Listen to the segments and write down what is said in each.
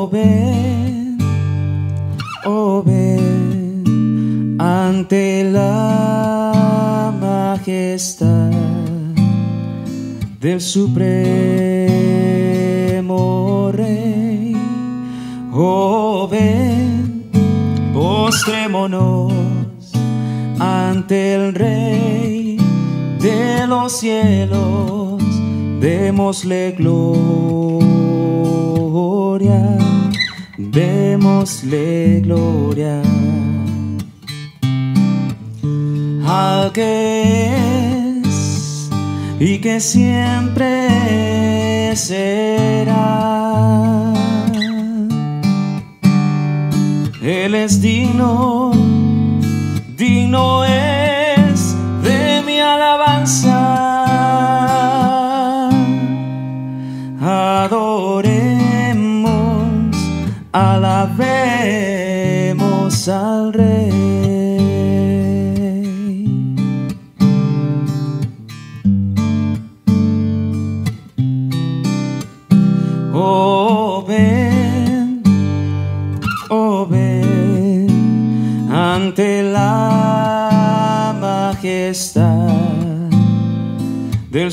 oh ven ante la majestad del Supremo Rey. Oh ven, postrémonos ante el Rey de los cielos, démosle gloria, démosle gloria. Al que es y que siempre será, Él es digno, digno es de mi alabanza. Adoremos, alabemos al Rey. Oh ven ante la majestad del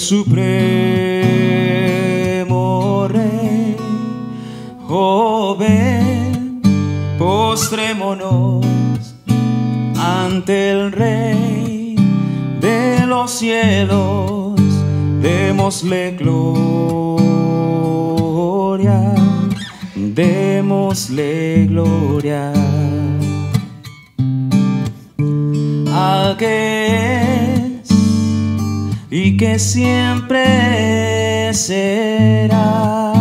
Supremo Rey. Oh ven, postrémonos ante el Rey de los cielos, démosle gloria, démosle gloria. Al que es y que siempre será,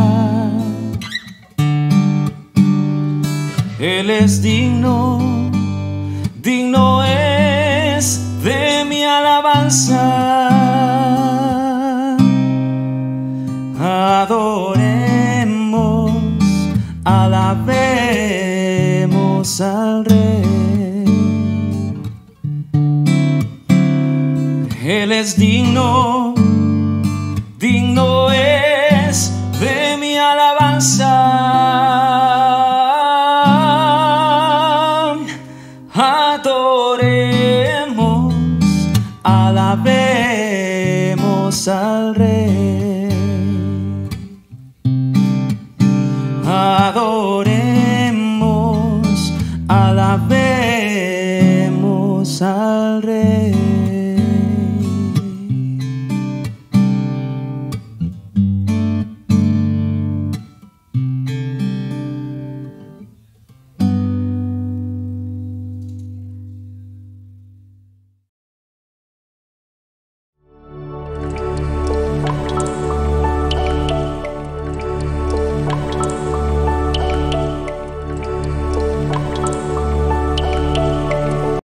Él es digno, digno es de mi alabanza. Adoremos, alabemos al Rey. Él es digno, digno es de mi alabanza. Adoremos, alabemos al Rey. Adoremos, alabemos al Rey.